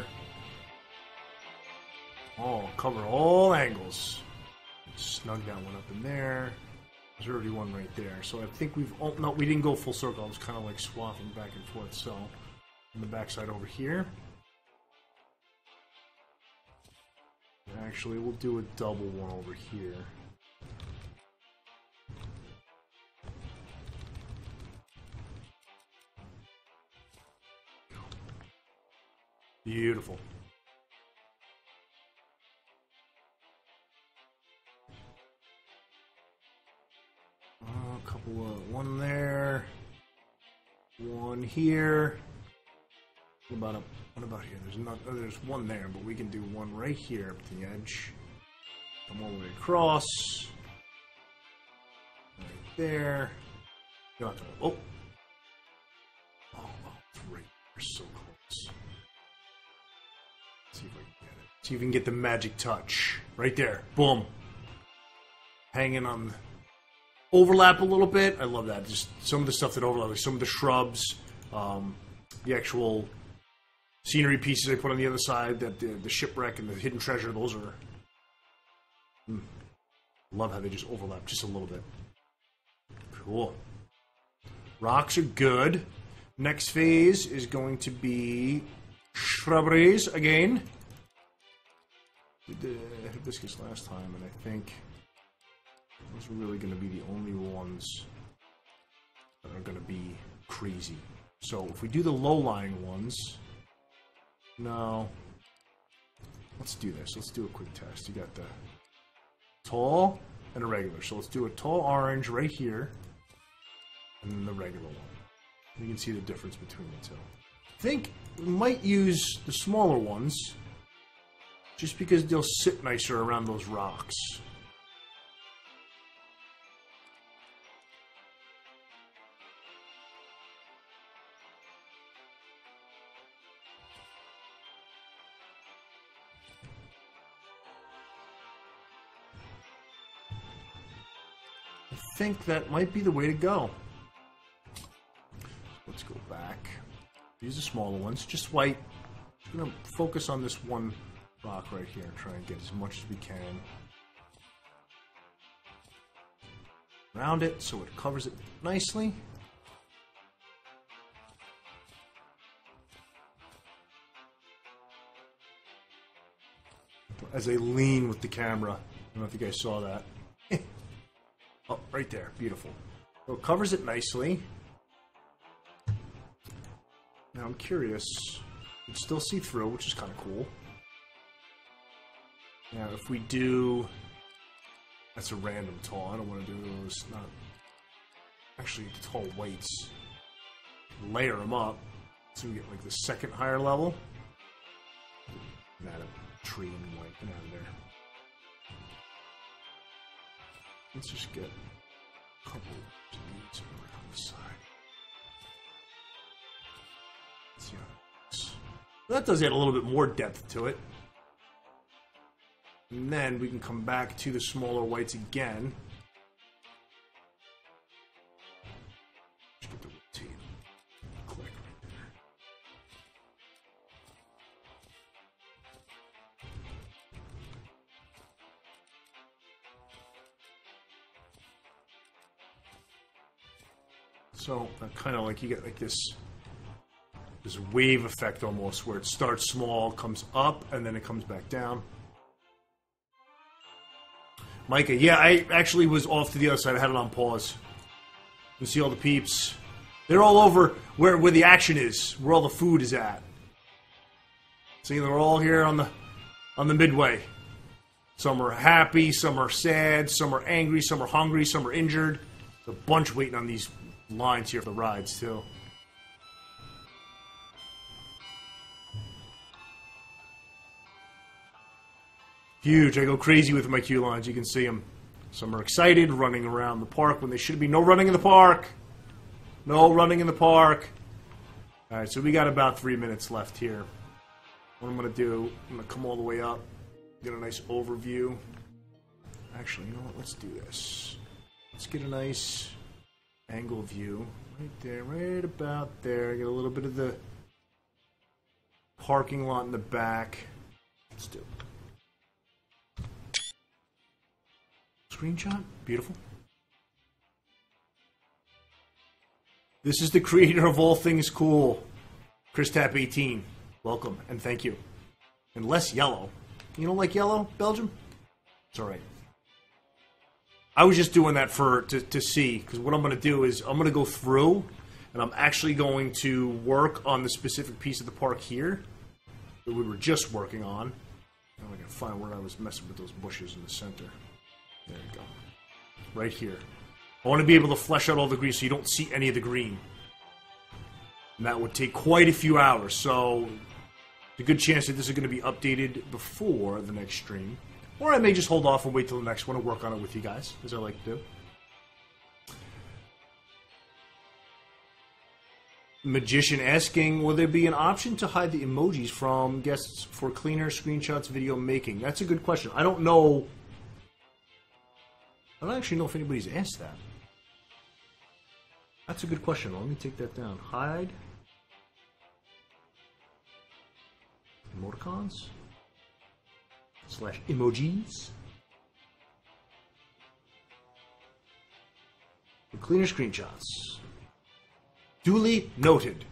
Oh, cover all angles. Snug that one up in there. There's already one right there. So I think we've... Oh, no, we didn't go full circle. I was kind of like swapping back and forth. So, on the backside over here. Actually, we'll do a double one over here. Beautiful. A couple of... One there. One here. What about here? There's one there, but we can do one right here up the edge. Come all the way across. Right there. Oh, oh, it's right there, so close. Let's see if I can get it. See if we can get the magic touch. Right there. Boom. Hanging on. Overlap a little bit. I love that. Just some of the stuff that overlaps, like some of the shrubs, the actual scenery pieces I put on the other side, that the shipwreck and the hidden treasure, those are Love how they just overlap just a little bit. Cool. Rocks are good. Next phase is going to be shrubberies again. We did hibiscus last time, and I think those are really going to be the only ones that are going to be crazy. So if we do the low-lying ones, no. Let's do this. Let's do a quick test. You got the tall and a regular. So let's do a tall orange right here, and then the regular one. You can see the difference between the two. I think we might use the smaller ones just because they'll sit nicer around those rocks. I think that might be the way to go. Let's go back. Use the smaller ones. Just white. I'm going to focus on this one rock right here and try and get as much as we can around it so it covers it nicely. As I lean with the camera. I don't know if you guys saw that. Oh, right there. Beautiful. So it covers it nicely. Now I'm curious. You can still see through, which is kind of cool. Now if we do... That's a random tall. I don't want to do those. Not actually the tall whites. Layer them up so we get like the second higher level. And add a tree and white. Get out of there. Let's just get a couple of beads around the side. Let's see how that looks. That does add a little bit more depth to it. And then we can come back to the smaller whites again. Just get the rotate. Click right there. So, kind of like you get like this wave effect almost, where it starts small, comes up, and then it comes back down. Micah, yeah, I actually was off to the other side. I had it on pause. You see all the peeps. They're all over where the action is, where all the food is at. See, they're all here on the midway. Some are happy, some are sad, some are angry, some are hungry, some are injured. There's a bunch waiting on these lines here for the rides, too. Huge. I go crazy with my queue lines. You can see them. Some are excited, running around the park when they should be no running in the park. No running in the park. All right, so we got about 3 minutes left here. What I'm going to do, I'm going to come all the way up, get a nice overview. Actually, you know what? Let's do this. Let's get a nice angle view right there, right about there. Get a little bit of the parking lot in the back. Let's do it. Screenshot? Beautiful. This is the creator of all things cool, Chris Tap 18. Welcome and thank you. And less yellow. You don't like yellow, Belgium? It's alright. I was just doing that to see, because what I'm going to do is I'm going to go through and I'm actually going to work on the specific piece of the park here that we were just working on. Now I can find where I was messing with those bushes in the center. There you go. Right here. I want to be able to flesh out all the green so you don't see any of the green. And that would take quite a few hours, so there's a good chance that this is going to be updated before the next stream. Or I may just hold off and wait till the next one and work on it with you guys, as I like to do. Magician asking, will there be an option to hide the emojis from guests for cleaner screenshots video making? That's a good question. I don't know. I don't actually know if anybody's asked that. That's a good question. Let me take that down. Hide emoticons / emojis. for cleaner screenshots. Duly noted.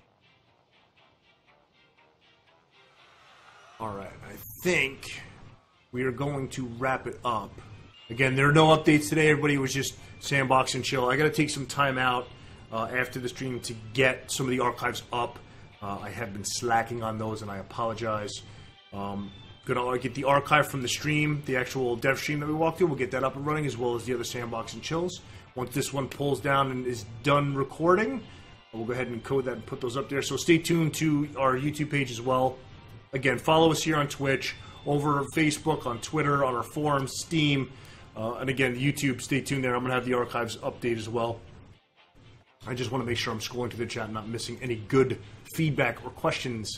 Alright, I think we are going to wrap it up. Again, there are no updates today. Everybody was just sandbox and chill. I got to take some time out after the stream to get some of the archives up. I have been slacking on those, and I apologize. Gonna get the archive from the stream, the actual dev stream that we walked through. We'll get that up and running, as well as the other sandbox and chills. Once this one pulls down and is done recording, we'll go ahead and code that and put those up there. So stay tuned to our YouTube page as well. Again, follow us here on Twitch, over Facebook, on Twitter, on our forums, Steam, and again, YouTube. Stay tuned there. I'm going to have the archives update as well. I just want to make sure I'm scrolling to the chat and not missing any good feedback or questions.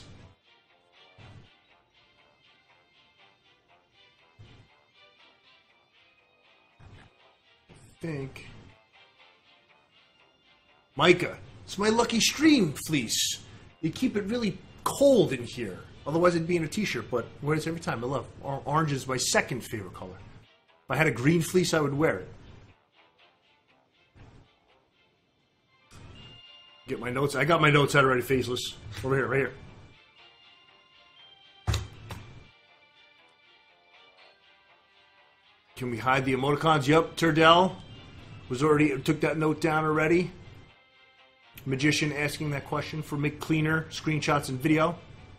I think. Micah, it's my lucky stream fleece. They keep it really cold in here. Otherwise, it'd be in a t-shirt, but I wear this every time. I love orange is my second favorite color. If I had a green fleece, I would wear it. Get my notes. I got my notes out already, Faceless. Over here, right here. Can we hide the emoticons? Yep, Turdell took that note down already. Magician asking that question for make cleaner screenshots and video.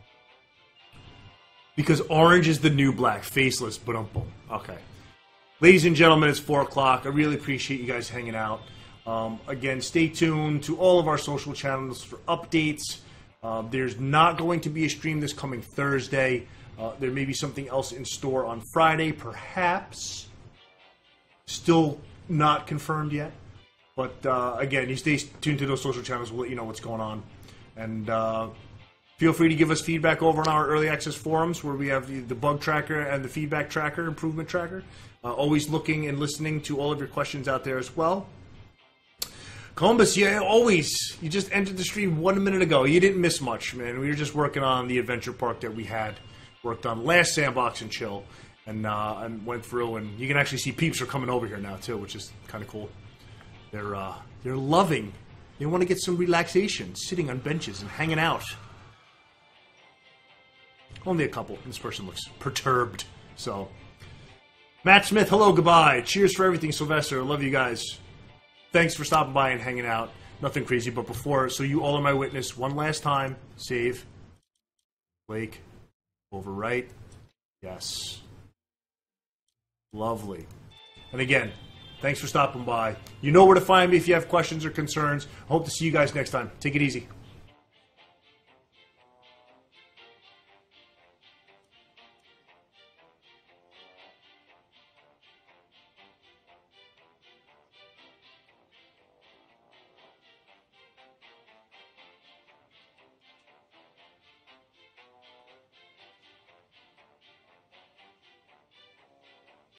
Because orange is the new black. Faceless, but okay. Ladies and gentlemen, it's 4 o'clock. I really appreciate you guys hanging out. Again, stay tuned to all of our social channels for updates. There's not going to be a stream this coming Thursday. There may be something else in store on Friday, perhaps. Still not confirmed yet. But again, you stay tuned to those social channels. We'll let you know what's going on. And feel free to give us feedback over on our early access forums where we have the bug tracker and the feedback tracker, improvement tracker. Always looking and listening to all of your questions out there as well. Columbus, yeah, always. You just entered the stream 1 minute ago. You didn't miss much, man. We were just working on the adventure park that we had worked on last Sandbox and Chill, and went through. And you can actually see peeps are coming over here now too, which is kind of cool. They're loving. They want to get some relaxation, sitting on benches and hanging out. Only a couple. This person looks perturbed. So, Matt Smith, hello, goodbye. Cheers for everything, Sylvester. Love you guys. Thanks for stopping by and hanging out. Nothing crazy, but before, so you all are my witness. One last time. Save. Blake. Overwrite. Yes. Lovely. And again, thanks for stopping by. You know where to find me if you have questions or concerns. I hope to see you guys next time. Take it easy.